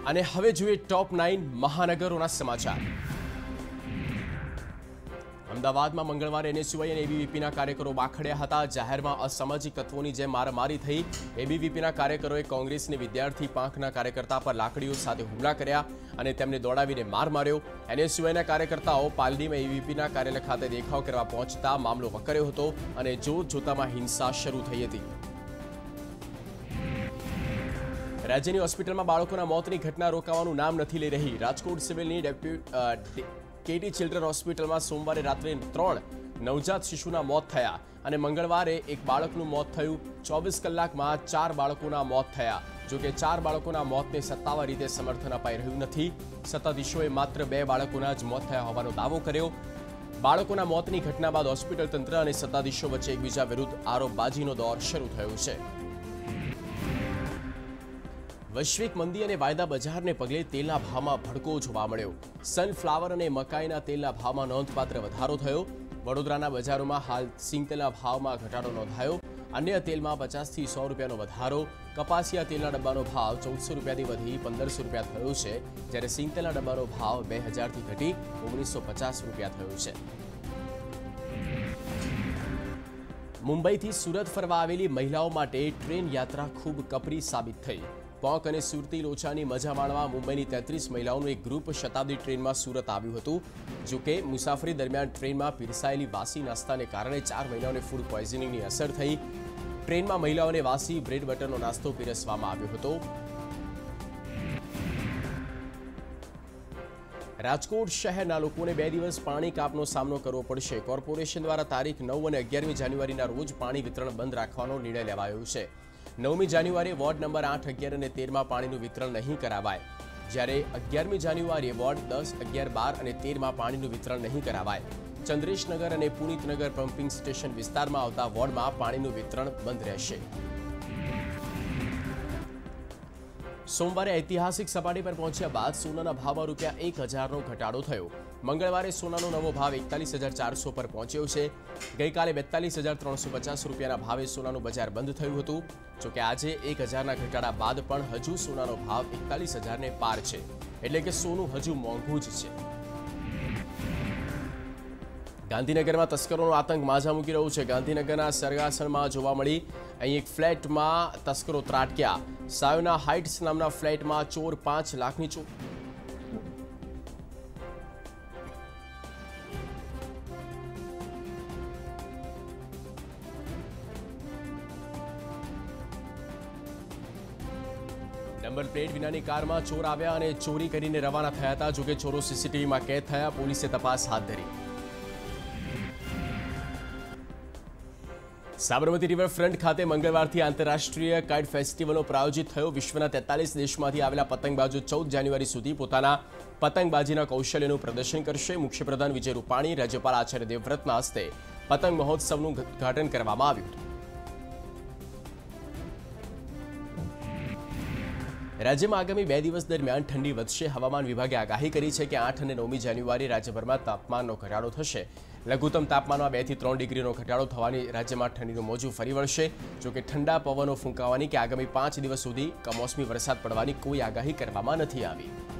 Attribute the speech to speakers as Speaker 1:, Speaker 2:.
Speaker 1: અને હવે જોઈએ ટોપ 9 મહાનગરોના સમાચાર। અમદાવાદમાં મંગળવારે એનએસયુઆઈ અને એબીવીપીના કાર્યકરો બાખડ્યા હતા। જાહેરમાં અસામાજિક તત્વોની જેમ મારામારી થઈ। એબીવીપીના કાર્યકરોએ કોંગ્રેસની વિદ્યાર્થી પાંખના કાર્યકર્તા પર લાકડીઓ સાથે હુમલા કર્યા અને તેમને દોડાવીને માર માર્યો। એનએસયુઆઈના કાર્યકર્તાઓ પાલડીમાં એબીવીપીના કાર્યાલય ખાતે દેખાવ કરવા પહોંચતા મામલો વકર્યો હતો અને જોતજોતામાં હિંસા શરૂ થઈ હતી। રાજ્યની હોસ્પિટલમાં બાળકોના મોતની ઘટના રોકાવાનું નામ નથી લઈ રહી। રાજકોટ સિવિલની કેટી ચિલ્ડ્રન હોસ્પિટલમાં સોમવારે રાત્રે 3 નવજાત શિશુના મોત થયા અને મંગળવારે એક બાળકનું મોત થયું। 24 કલાકમાં 4 બાળકોના મોત થયા। જો કે 4 બાળકોના મોતને સત્તાવાર રીતે સમર્થન અપાઈ રહ્યું નથી। સત્તાધીશોએ માત્ર 2 બાળકોના જ મોત થયા હોવાનો દાવો કર્યો। બાળકોના મોતની ઘટના બાદ હોસ્પિટલ તંત્ર અને સત્તાધીશો વચ્ચે એકબીજા વિરુદ્ધ આરોપબાજીનો દોર શરૂ થયો છે। વૈશ્વિક મંદી અને વાયદા બજારને પગલે તેલના ભાવમાં ભડકો જોવા મળ્યો। સનફ્લાવર અને મકાઈના તેલના ભાવમાં નોંધપાત્ર વધારો થયો। વડોદરાના બજારોમાં હાલ સિંગતેલના ભાવમાં ઘટાડો નોંધાયો। અન્ય તેલમાં 50 થી 100 રૂપિયાનો વધારો। કપાસિયા તેલના ડબ્બાનો ભાવ 1400 રૂપિયાથી વધી 1500 રૂપિયા થયો છે, જ્યારે સિંગતેલના ડબ્બાનો ભાવ 2000 થી ઘટી 1950 રૂપિયા થયો છે। મુંબઈથી સુરત ફરવા આવેલી મહિલાઓ માટે ટ્રેન યાત્રા ખૂબ કપરી સાબિત થઈ। પોંક અને સુરતી લોચાની મજા માણવા મુંબઈની 33 મહિલાઓનું એક ગ્રુપ શતાબ્દી ટ્રેનમાં સુરત આવ્યું હતું। જો કે મુસાફરી દરમિયાન ટ્રેનમાં પીરસાયેલી વાસી નાસ્તાને કારણે 4 મહિલાઓને ફૂડ પોઈઝનિંગની અસર થઈ। ટ્રેનમાં મહિલાઓને વાસી બ્રેડ બટરનો નાસ્તો પીરસવામાં આવ્યો હતો। રાજકોટ શહેરના લોકોને 2 દિવસ પાણી કાપનો સામનો કરવો પડશે। કોર્પોરેશન દ્વારા તારીખ 9 અને 11મી જાન્યુઆરીના રોજ પાણી વિતરણ બંધ રાખવાનો નિર્ણય લેવાયો છે। 9મી જાન્યુઆરીએ વોર્ડ નંબર 8, 11 અને 13માં પાણીનું વિતરણ નહીં કરાવાય, જ્યારે 11મી જાન્યુઆરીએ વોર્ડ 10, 11, 12 અને 13માં પાણીનું વિતરણ નહીં કરાવાય। ચંદ્રેશનગર અને પુનિતનગર પમ્પિંગ સ્ટેશન વિસ્તારમાં આવતા વોર્ડમાં પાણીનું વિતરણ બંધ રહેશે। સોમવારે ઐતિહાસિક સપાટી પર પહોંચ્યા બાદ સોનાના ભાવમાં ₹1000નો ઘટાડો થયો। મંગળવારે સોનાનો નવો ભાવ 41400 પર પહોંચ્યો છે। ગઈકાલે 42350 રૂપિયાના ભાવે સોનાનું બજાર બંધ થયું હતું। જોકે આજે 1000ના ઘટાડા બાદ પણ હજુ સોનાનો ભાવ 41000ને પાર છે, એટલે કે સોનું હજુ મોંઘું જ છે। ગાંધીનગરમાં તસ્કરોનો આતંક માઝા મૂકી રહ્યો છે। ગાંધીનગરના સરગાસણમાં જોવા મળી અહીં એક ફ્લેટમાં તસ્કરો ત્રાટક્યા। સાયોના હાઇટ્સ નામના ફ્લેટમાં ચોર 5 લાખની નંબર પ્લેટ વિનાની કારમાં ચોર આવ્યા અને ચોરી કરીને રવાના થયા હતા। જોકે ચોરો સીસીટીવીમાં કેદ થયા। પોલીસે તપાસ હાથ ધરી। સાબરમતી રિવરફ્રન્ટ ખાતે મંગળવારથી આંતરરાષ્ટ્રીય કાઇટ ફેસ્ટિવલનો પ્રાયોજિત થયો। વિશ્વના 43 દેશમાંથી આવેલા પતંગબાજો 14 જાન્યુઆરી સુધી પોતાના પતંગબાજીના કૌશલ્યનું પ્રદર્શન કરશે। મુખ્યપ્રધાન વિજય રૂપાણી, રાજ્યપાલ આચાર્ય દેવવ્રતના હસ્તે પતંગ મહોત્સવનું ઉદ્ઘાટન કરવામાં આવ્યું હતું। રાજ્યમાં આગામી 2 દિવસ દરમિયાન ઠંડી વધશે। હવામાન વિભાગે આગાહી કરી છે કે 8 અને 9મી જાન્યુઆરી રાજ્યભરમાં તાપમાનનો ઘટાડો થશે। લઘુત્તમ તાપમાનમાં 2 થી 3 ડિગ્રીનો ઘટાડો થવાની રાજ્યમાં ઠંડીનું મોજું ફરી વળશે। જોકે ઠંડા પવનો ફૂંકાવાની કે આગામી 5 દિવસ સુધી કમોસમી વરસાદ પડવાની કોઈ આગાહી કરવામાં નથી આવી।